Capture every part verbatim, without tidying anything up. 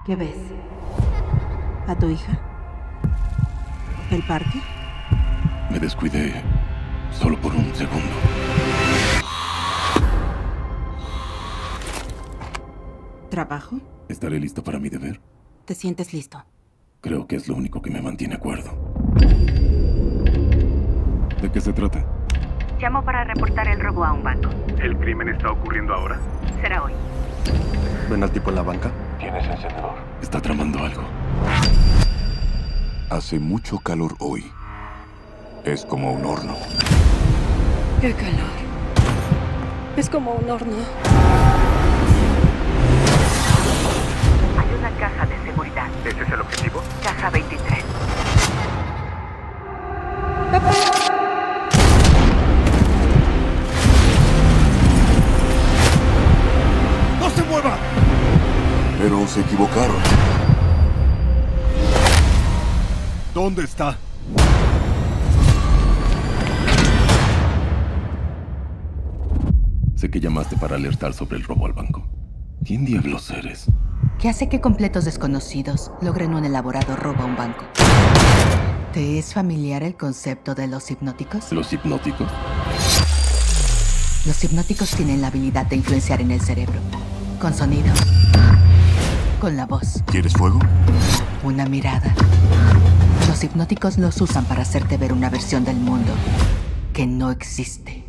¿Qué ves? ¿A tu hija? ¿El parque? Me descuidé solo por un segundo. ¿Trabajo? ¿Estaré listo para mi deber? ¿Te sientes listo? Creo que es lo único que me mantiene cuerdo. ¿De qué se trata? Llamo para reportar el robo a un banco. ¿El crimen está ocurriendo ahora? Será hoy. ¿Ven al tipo en la banca? ¿Tienes encendedor? Está tramando algo. Hace mucho calor hoy. Es como un horno. ¡Qué calor! Es como un horno. Hay una caja de seguridad. ¿Ese es el objetivo? Caja veintitrés. ¡No se mueva! Pero se equivocaron. ¿Dónde está? Sé que llamaste para alertar sobre el robo al banco. ¿Quién diablos eres? ¿Qué hace que completos desconocidos logren un elaborado robo a un banco? ¿Te es familiar el concepto de los hipnóticos? ¿Los hipnóticos? Los hipnóticos tienen la habilidad de influenciar en el cerebro. Con sonido. Con la voz. ¿Quieres fuego? Una mirada. Los hipnóticos los usan para hacerte ver una versión del mundo que no existe.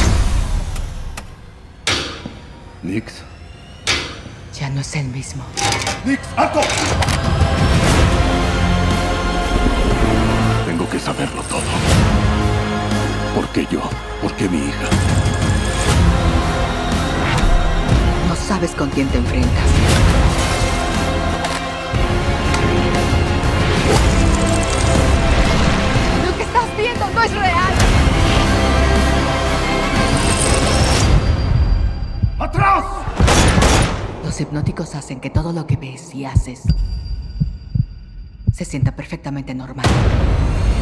Nix. Ya no es el mismo. ¡Nix, alto! Tengo que saberlo todo. ¿Por qué yo? ¿Por qué mi hija? No sabes con quién te enfrentas. ¡Lo que estás viendo no es real! ¡Atrás! Los hipnóticos hacen que todo lo que ves y haces se sienta perfectamente normal.